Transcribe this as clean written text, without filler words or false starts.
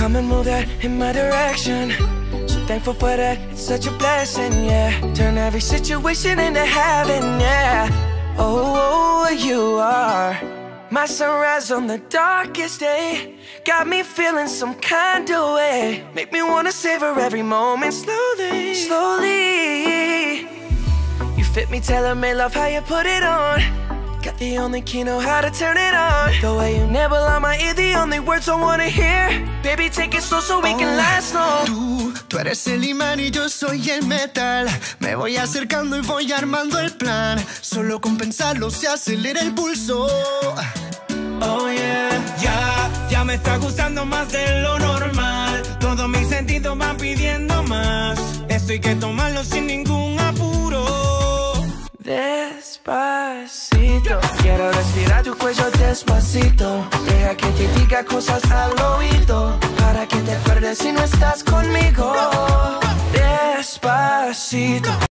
come and move that in my direction. So thankful for that, it's such a blessing, yeah. Turn every situation into heaven, yeah. Oh, you are my sunrise on the darkest day. Got me feeling some kind of way. Make me wanna savor every moment slowly, slowly. You fit me, tailor-made, love how you put it on. Got the only key, know how to turn it on. The way you nibble on my ear, the only words I wanna hear. Baby, take it slow so we can last long. Tú eres el imán y yo soy el metal. Me voy acercando y voy armando el plan. Solo con pensarlo se acelera el pulso. Oh yeah, ya me está gustando más de lo normal. Todos mis sentidos van pidiendo más. Esto hay que tomarlo sin ningún apuro. Despacito, quiero respirar tu cuello despacito. Deja que te diga cosas al oído, para que te acuerdes si no estás conmigo. Despacito.